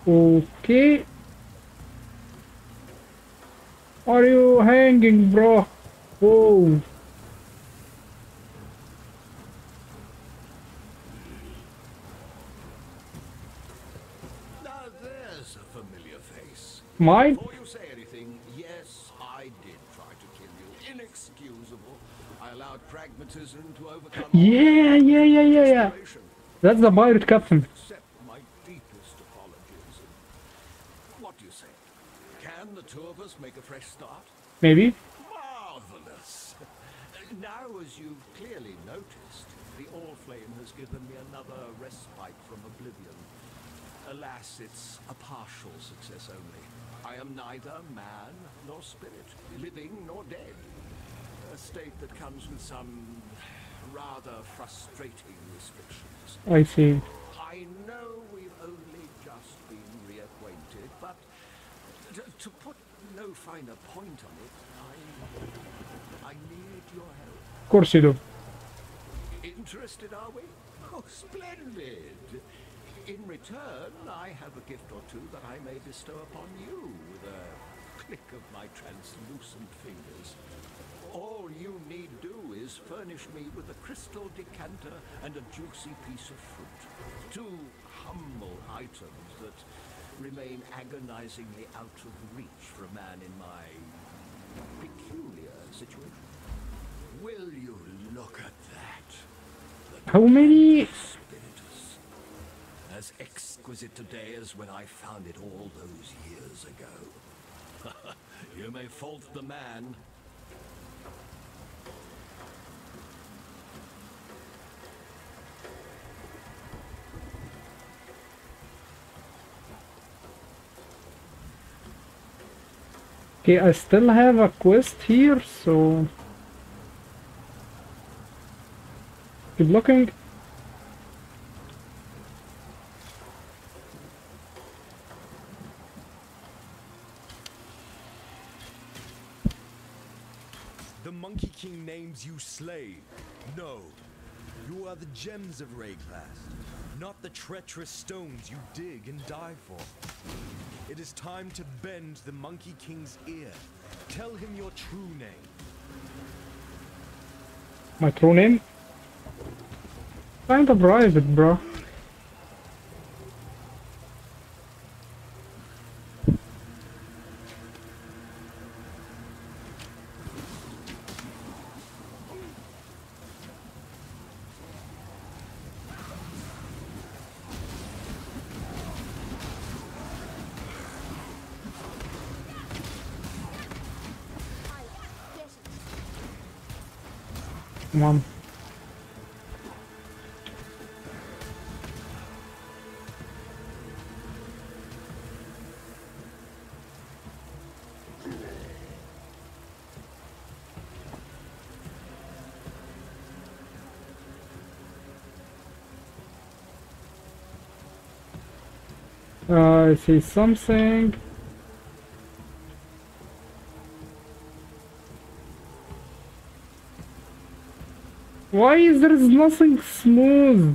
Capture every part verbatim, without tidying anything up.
Okay. Are you hanging, bro? Whoa. Now there's a familiar face. Mine? Before you say anything, yes, I did try to kill you. Inexcusable. I allowed pragmatism to overcome Yeah, yeah, yeah, yeah, yeah. That's the pirate captain. accept my deepest apologies. What do you say? Can the two of us make a fresh start? Maybe. Marvelous. Now, as you've clearly noticed, the All-Flame has given me another respite from oblivion. Alas, it's a partial success only. I am neither man nor spirit, living nor dead. A state that comes with some rather frustrating restrictions. I see. I know we've only just been reacquainted, but to, to put no finer point on it, I, I need your help. Of course you do. Interested, are we? Oh, splendid! In return, I have a gift or two that I may bestow upon you with a click of my translucent fingers. All you need do is furnish me with a crystal decanter and a juicy piece of fruit. Two humble items that remain agonizingly out of reach for a man in my peculiar situation. Will you look at that? The How many? spiritus. As exquisite today as when I found it all those years ago. You may fault the man. Okay, I still have a quest here, so keep looking. The Monkey King names you slave. No, you are the gems of Rayclast, not the treacherous stones you dig and die for. It is time to bend the Monkey King's ear. Tell him your true name. My true name? Kind of private, bro. Come on. Uh, I see something. Why is there nothing smooth?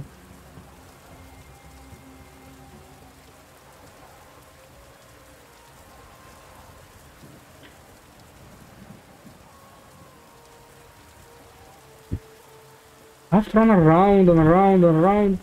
I have to run around and around and around.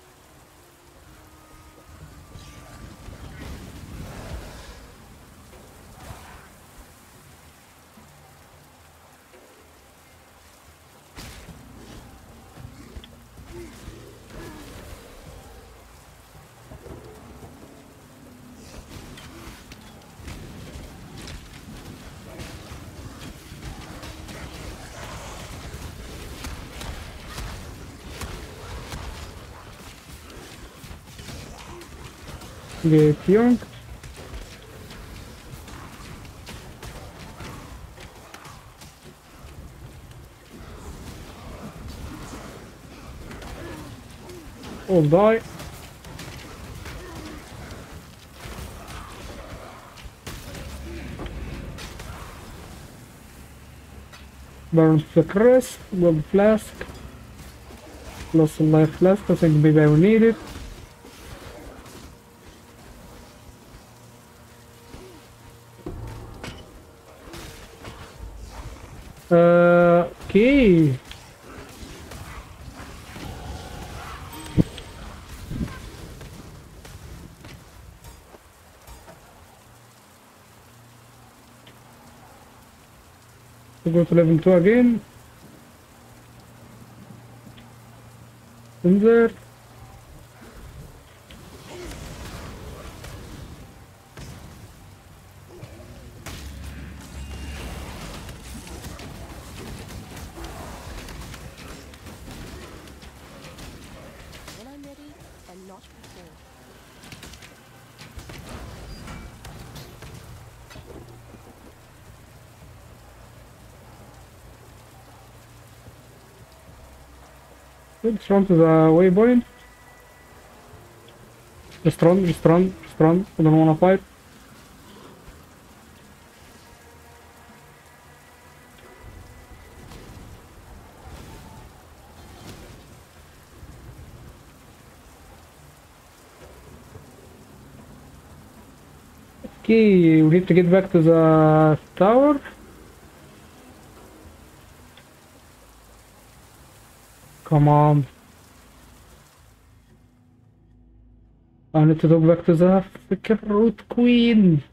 Get young. All die. Burn the crest, gold flask. Lost a life flask, I think maybe I will need it. Uh, okay. To go to level two again. In there. When I'm ready, and not before. Let's run to the waypoint. Just run, just run, just run. I don't wanna fight. Okay, we need to get back to the tower. Come on. I need to go back to the freaking root queen.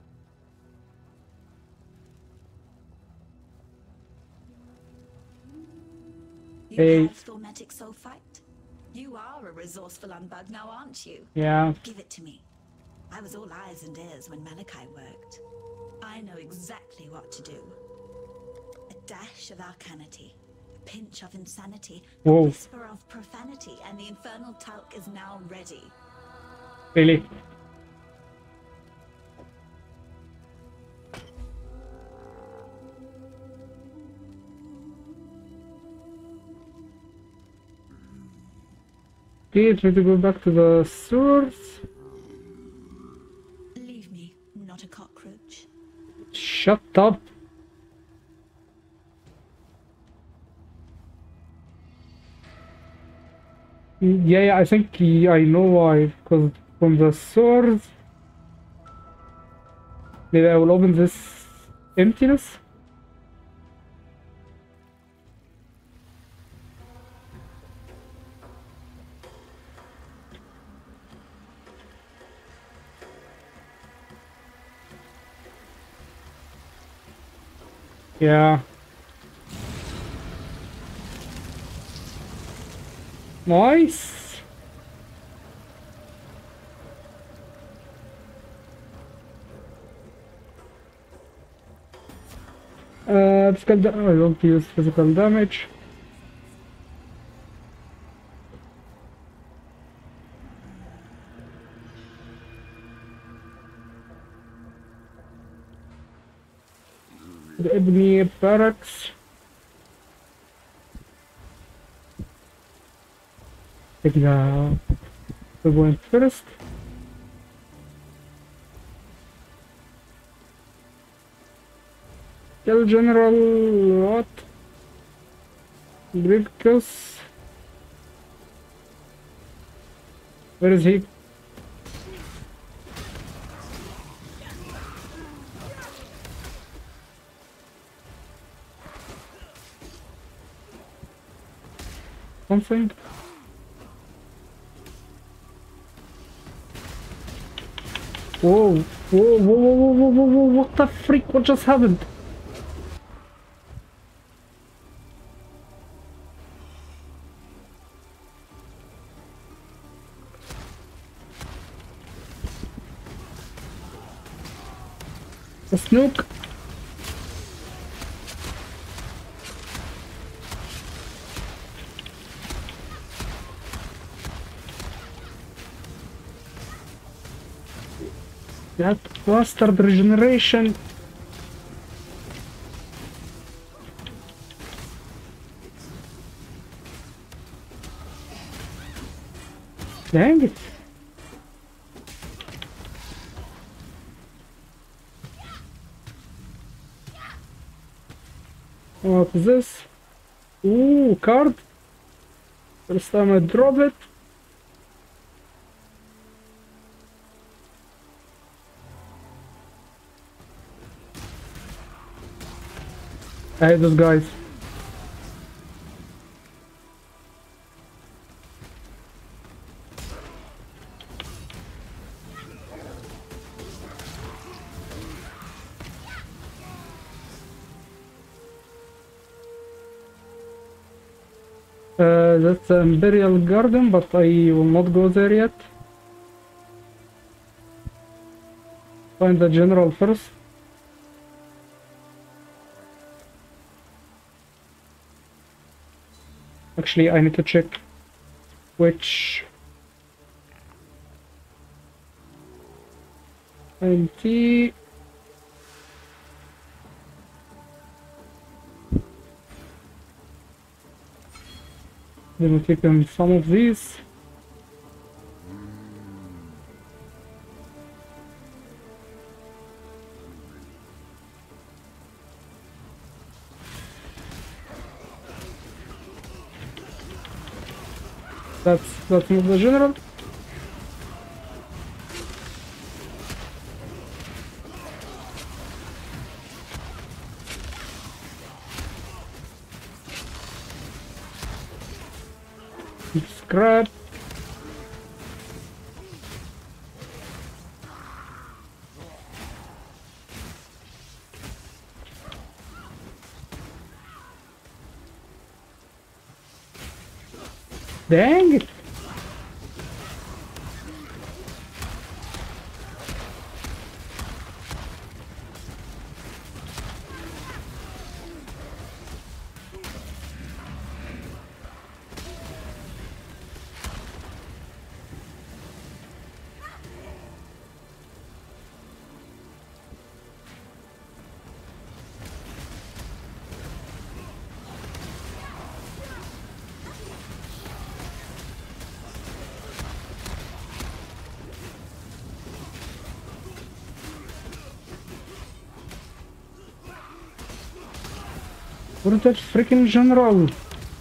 You Hey. have Thaumatic Sulfite? You are a resourceful unbug now, aren't you? Yeah. Give it to me. I was all eyes and ears when Malachi worked. I know exactly what to do. A dash of arcanity, a pinch of insanity, Whoa. a whisper of profanity, and the infernal talc is now ready. Really? Okay, try to go back to the source. Leave me, not a cockroach. Shut up. Yeah, yeah, I think yeah, I know why. Because from the source, maybe I will open this emptiness. Yeah. Nice. Uh, physical da- I don't use physical damage. The Ebony Barracks. Take the the point first. Tell General what? Grievous. Where is he? Something? Whoa, whoa, whoa, whoa, whoa, whoa, whoa, whoa, what the freak? What just happened? A snook? That bastard regeneration. Dang it. What is this? Ooh, card. First time I drop it. I hate those guys. Uh, that's the Imperial Garden, but I will not go there yet. Find the general first. Actually, I need to check which twenty. Let me take in some of these. That's that's not the general. Scrap. Dang it. What is that freaking general?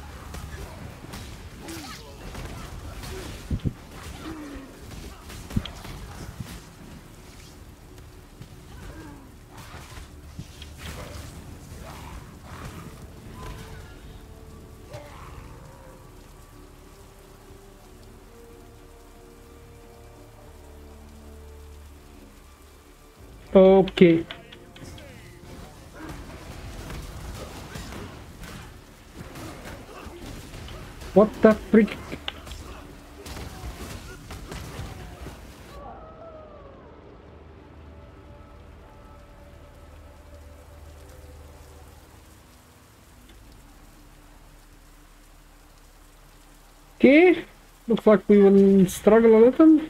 Okay. What the freak? Okay, looks like we will struggle a little.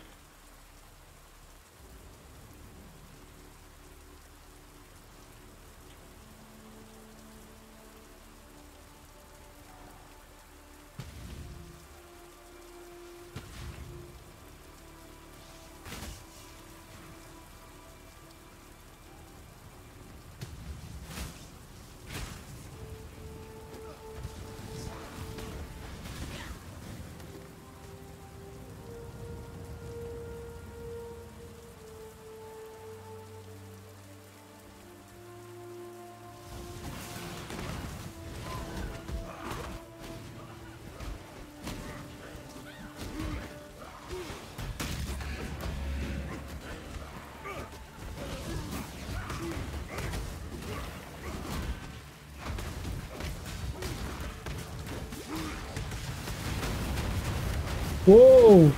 Whoa!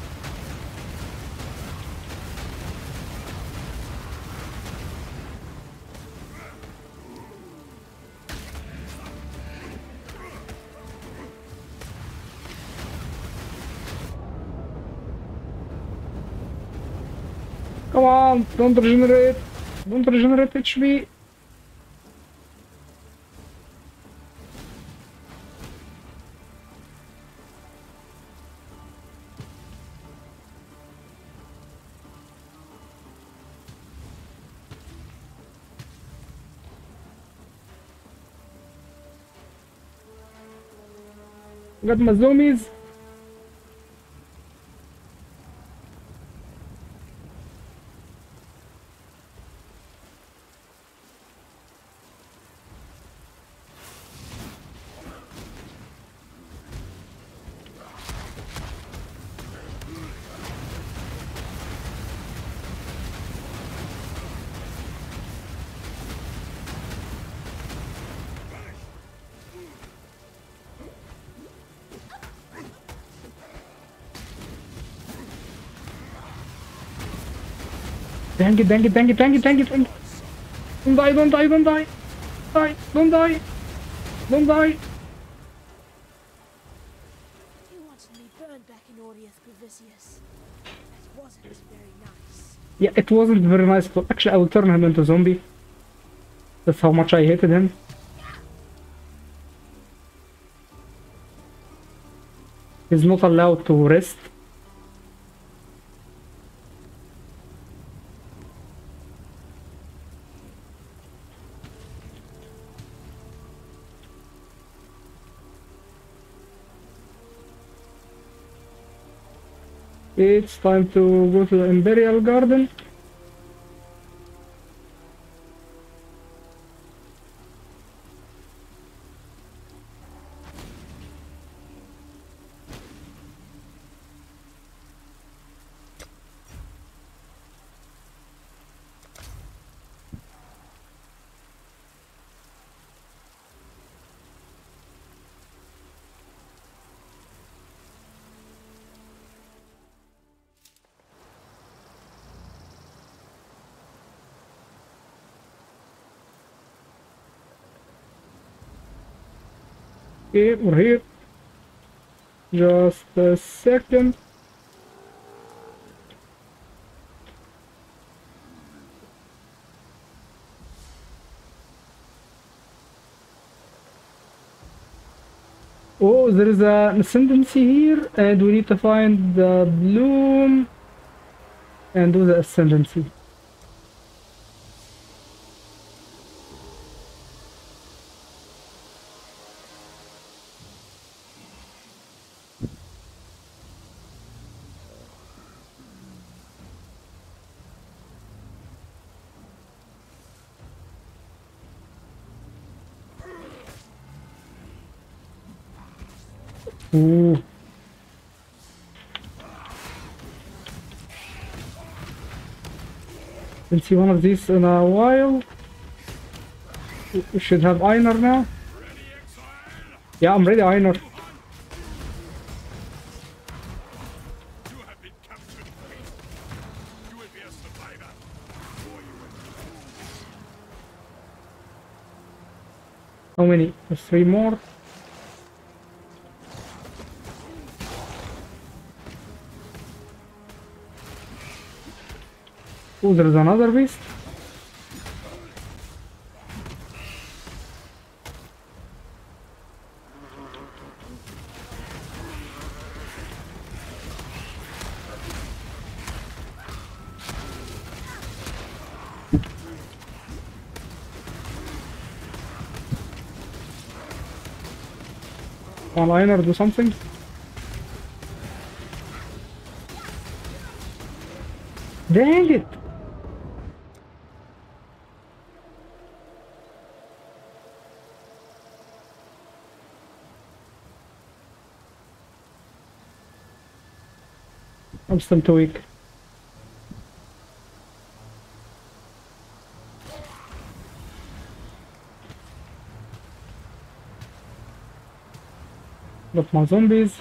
Come on, don't regenerate, don't regenerate H P. Got my zoomies. Dang it, dang it, dang it, dang it, dang it, dang it. Don't die, don't die, don't die. Die, don't die. Don't die. You wanted me burned back in Audius Gravisius. That wasn't very nice. Yeah, it wasn't very nice, but actually I will turn him into a zombie. That's how much I hated him. He's not allowed to rest. It's time to go to the Imperial Garden. Okay, we're here. Just a second. Oh, there is an ascendancy here, and we need to find the bloom and do the ascendancy. Ooh. Didn't see one of these in a while. We should have Einar now. Yeah, I'm ready, Einar. How many? There's three more. Oh, there's another beast. Can Einar do something? Dang it! I'm still too weak. Got my zombies.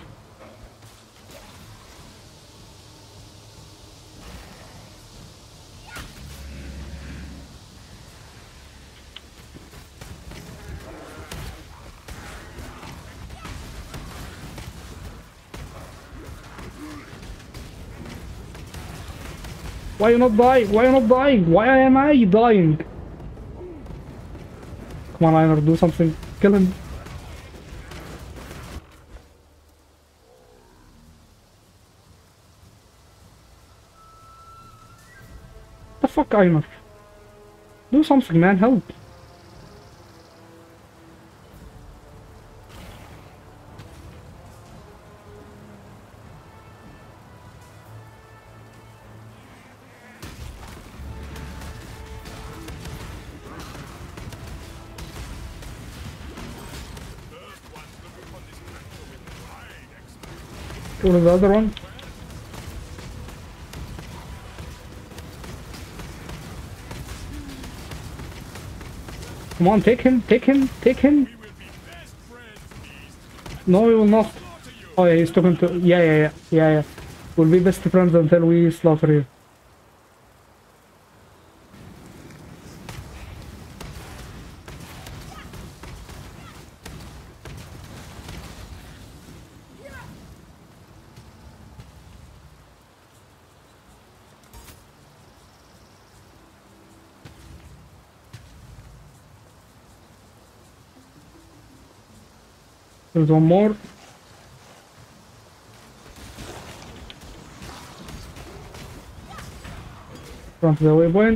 Why you not dying? Why you not dying? Why am I dying? Come on, Einar, do something. Kill him. The fuck, Einar? Do something, man. Help. Go to the other one. Come on, take him, take him, take him. No, we will not. Oh yeah, he's talking to... Yeah, yeah, yeah, yeah, yeah. We'll be best friends until we slaughter you. There's one more. Front of the waypoint.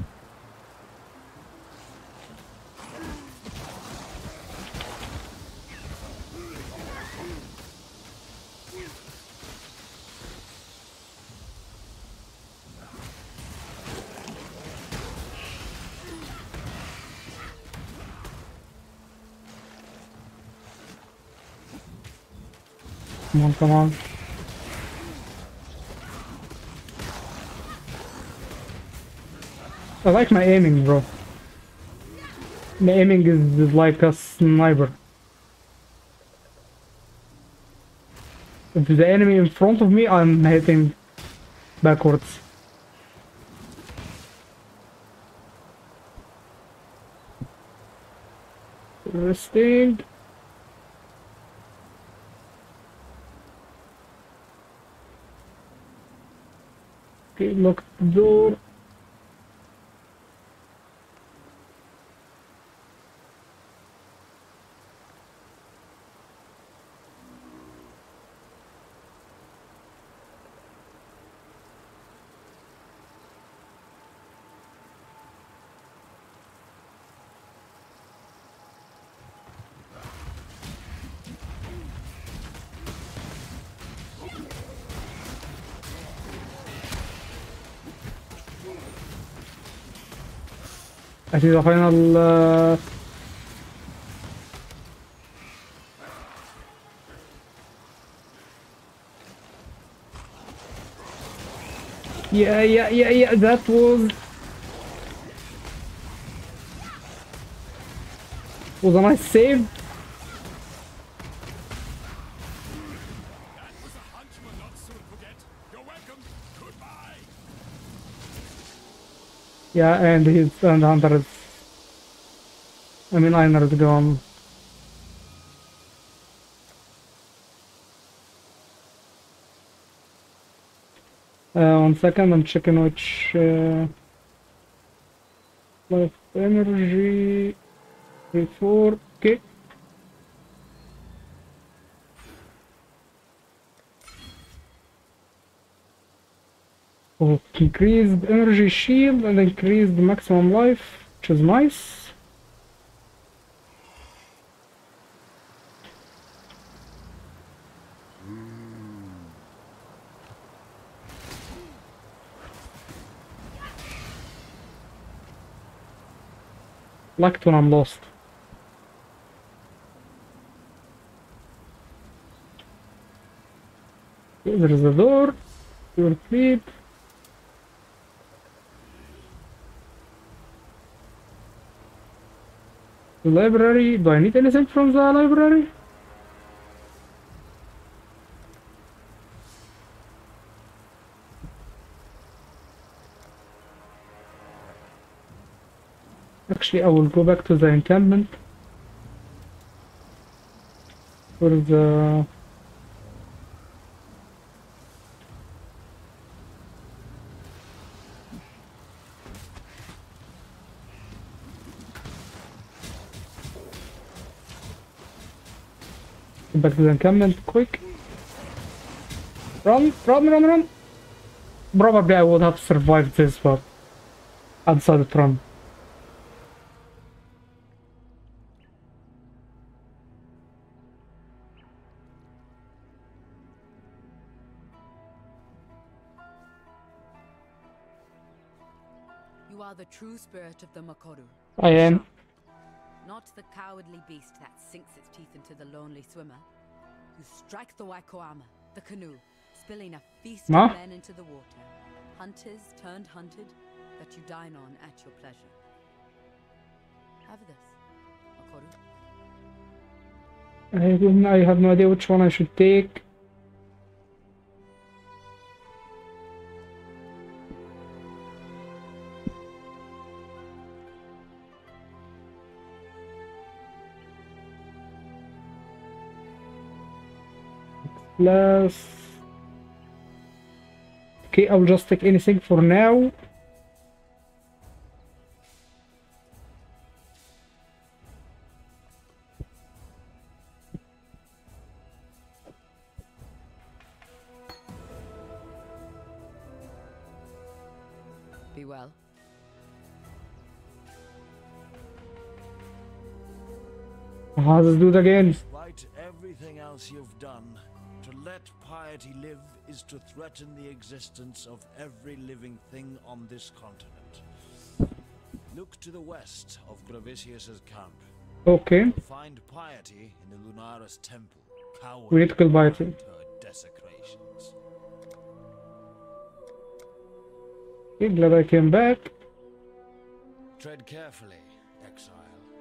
Come on, come on. I like my aiming, bro. My aiming is, is like a sniper. If there's the enemy in front of me, I'm hitting backwards. Resting. Okay, lock the door. I see the final uh... yeah, yeah, yeah, yeah, that was was a nice save. That was a hunt you will not soon forget. You're welcome. Goodbye. Yeah, and his and Hunter is, I mean, Einar is gone. Uh, one second, I'm checking which uh, life energy before. Okay. Oh, increased energy shield and increased maximum life, which is nice. Like when I'm lost. Okay, there is a door. Your feet. The library. Do I need anything from the library? Actually, I will go back to the encampment. For the... Go back to the encampment, quick. Run, run, run, run! Probably I would have survived this, but I decided to run. You are the true spirit of the Makoru. I am. Not the cowardly beast that sinks its teeth into the lonely swimmer. You strike the Waikoama, the canoe, spilling a feast Ma? of men into the water. Hunters turned hunted, that you dine on at your pleasure. Have this, Makoru. I don't I have no idea which one I should take. Plus, okay, I'll just take anything for now. Be well. How does it do it again? Despite everything else you've done, to let piety live is to threaten the existence of every living thing on this continent. Look to the west of Gravicius's camp. Okay. Find piety in the Lunaris temple. Coward We need to kill Piety. her desecrations. Okay, glad I came back. Tread carefully, Exile.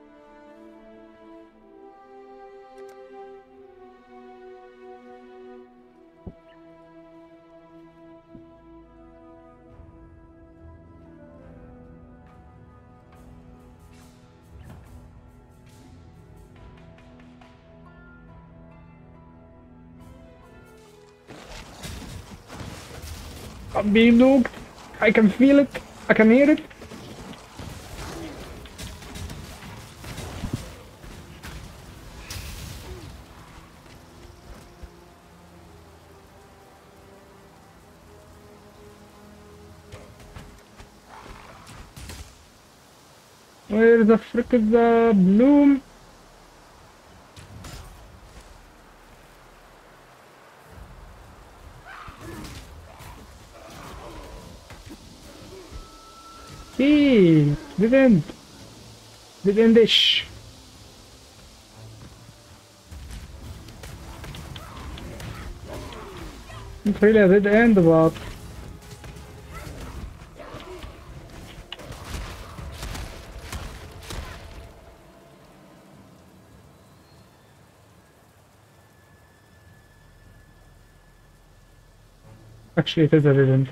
I'm being nuked. I can feel it. I can hear it. Where the frick is the bloom? He didn't didn't dish. Not really a dead end, but actually it is a dead end.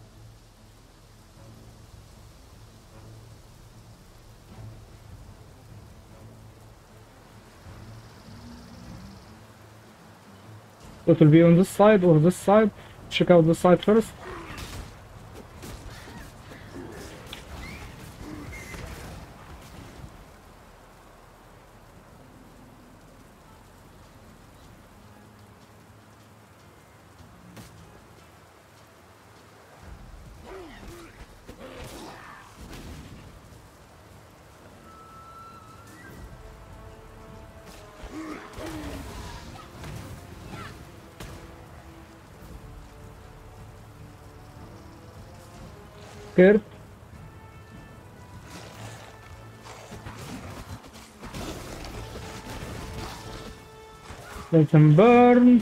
It will be on this side or this side. Check out this side first. Good. Let them burn.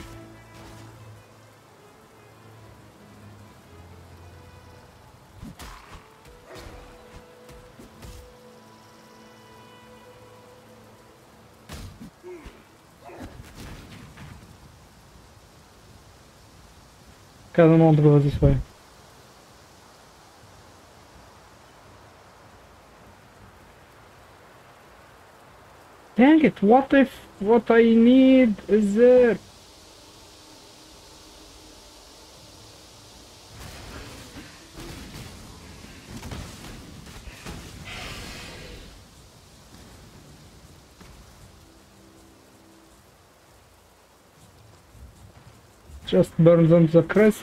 Okay, I don't want to go this way. Dang it, what if what I need is there? Just burn them to the crisp.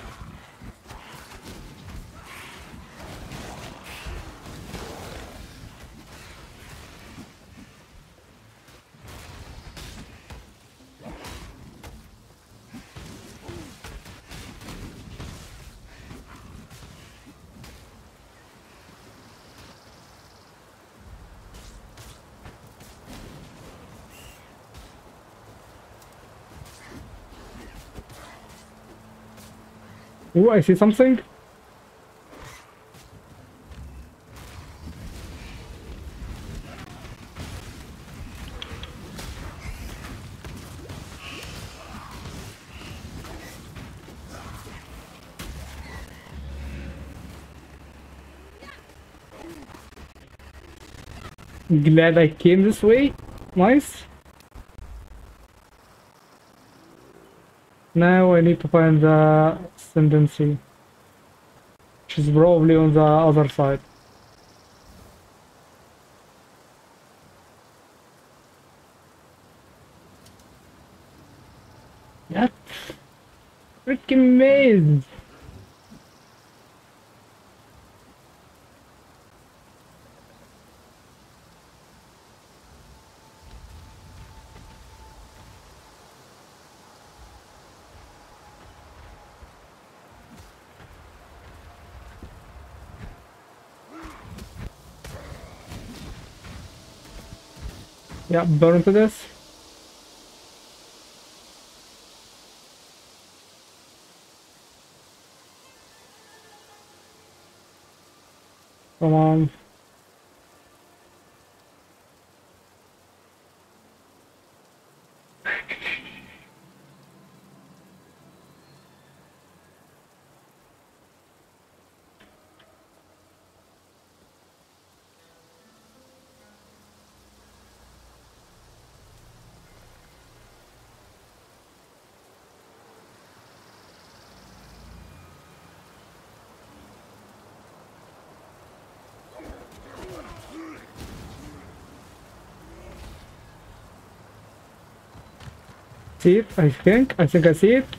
Oh, I see something. Glad I came this way. Nice. Now I need to find the ascendancy, which is probably on the other side. That freaking maze! Yeah, burn to this. Come on. See it, I think. I think I see it.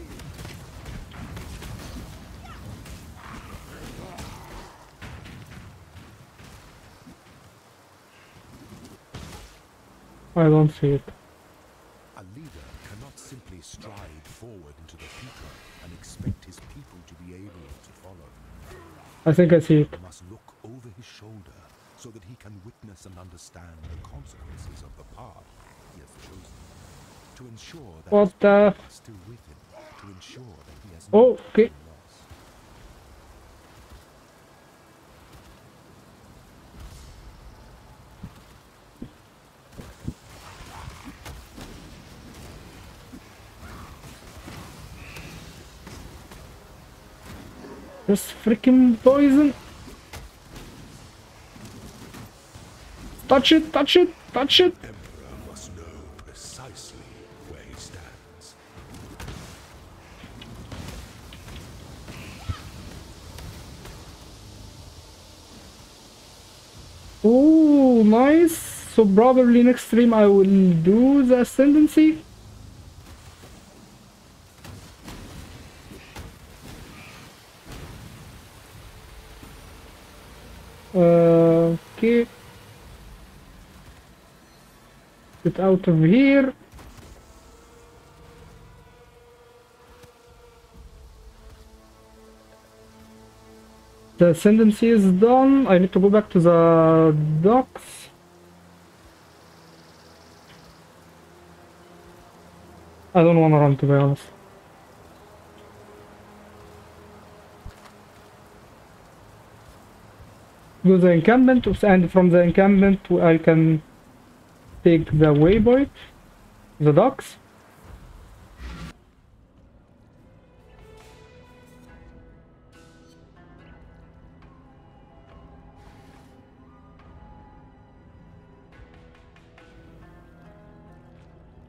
I don't see it. A leader cannot simply stride forward into the future and expect his people to be able to follow. I think I see it. He must look over his shoulder so that he can witness and understand the consequences of the path he has chosen. To ensure that What his the? people are still with him. To ensure that he has Oh, not okay. been lost. This freaking poison. Touch it, touch it, touch it. Emperor must know precisely where he stands. Oh, nice. So probably next stream I will do the ascendancy. Uh, okay. Get out of here. The ascendancy is done. I need to go back to the docks. I don't want to run, to be honest. Do the encampment, and from the encampment I can take the waypoint, the docks.